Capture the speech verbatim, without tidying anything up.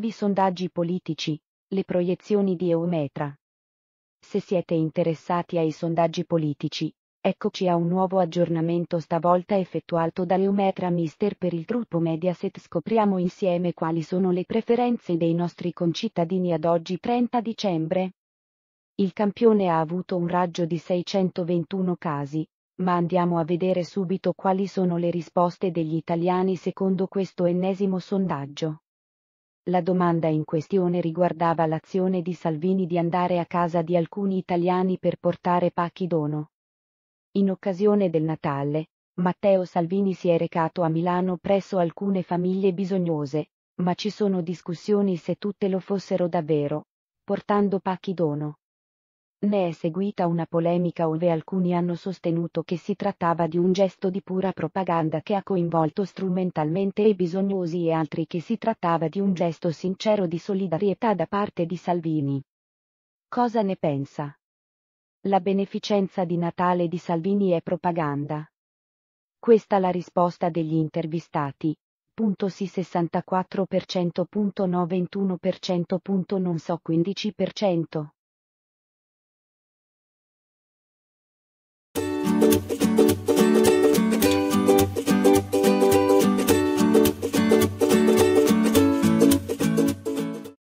nuovi sondaggi politici, le proiezioni di Eumetra. Se siete interessati ai sondaggi politici, eccoci a un nuovo aggiornamento stavolta effettuato da Eumetra Mister per il gruppo Mediaset. Scopriamo insieme quali sono le preferenze dei nostri concittadini ad oggi trenta dicembre. Il campione ha avuto un raggio di seicentoventuno casi, ma andiamo a vedere subito quali sono le risposte degli italiani secondo questo ennesimo sondaggio. La domanda in questione riguardava l'azione di Salvini di andare a casa di alcuni italiani per portare pacchi dono. In occasione del Natale, Matteo Salvini si è recato a Milano presso alcune famiglie bisognose, ma ci sono discussioni se tutte lo fossero davvero, portando pacchi dono. Ne è seguita una polemica ove alcuni hanno sostenuto che si trattava di un gesto di pura propaganda che ha coinvolto strumentalmente i bisognosi e altri che si trattava di un gesto sincero di solidarietà da parte di Salvini. Cosa ne pensa? La beneficenza di Natale di Salvini è propaganda? Questa la risposta degli intervistati. Punto sì sessantaquattro per cento, punto no ventuno per cento, punto non so quindici per cento.